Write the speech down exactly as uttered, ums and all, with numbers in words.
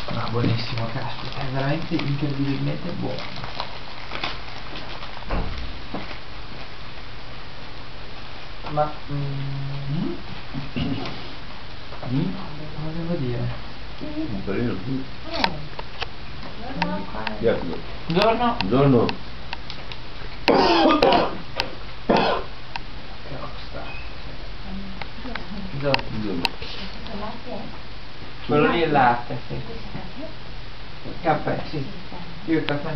Ma buonissimo, caspita, è veramente incredibilmente buono. Ma mm, mm, come devo dire? Un perino qui. Buongiorno. Buongiorno. Che rockstar. Buongiorno. Buongiorno. Quello lì è il latte, sì. Caffè, sì. Io il caffè